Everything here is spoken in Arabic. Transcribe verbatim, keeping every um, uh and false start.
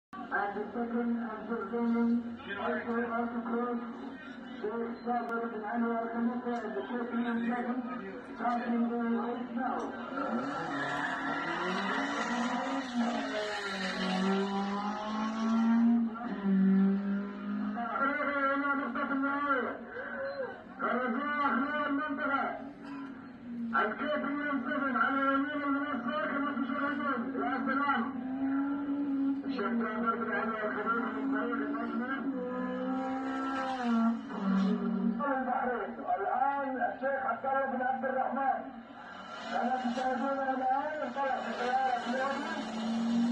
And the second and sixteen also also close. Sheikh Sabir bin Anwar Khamisa is the second and second, starting the race now. الكيف ينتظر على يمين المنصة كما تشاهدون. يا سلام. الشيخ جابر بن علي الخليل من طريق النجمة. البحرين. الآن الشيخ عبد الله بن عبد الرحمن كما تشاهدون الآن انطلق بسيارة لوري